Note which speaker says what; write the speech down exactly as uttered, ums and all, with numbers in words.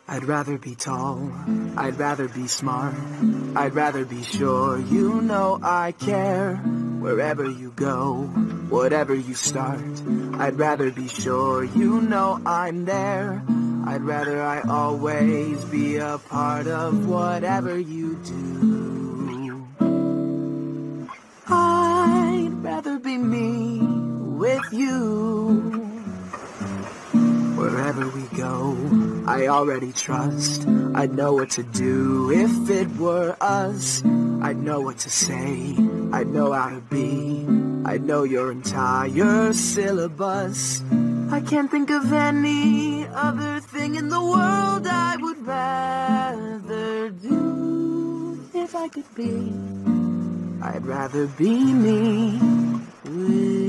Speaker 1: I'd rather be tall, I'd rather be smart, I'd rather be sure you know I care. Wherever you go, whatever you start, I'd rather be sure you know I'm there. I'd rather I always be a part of whatever you do. I'd rather be me with you. Wherever we go, I already trust I'd know what to do if it were us. I'd know what to say, I'd know how to be, I'd know your entire syllabus. I can't think of any other thing in the world I would rather do. If I could be, I'd rather be me with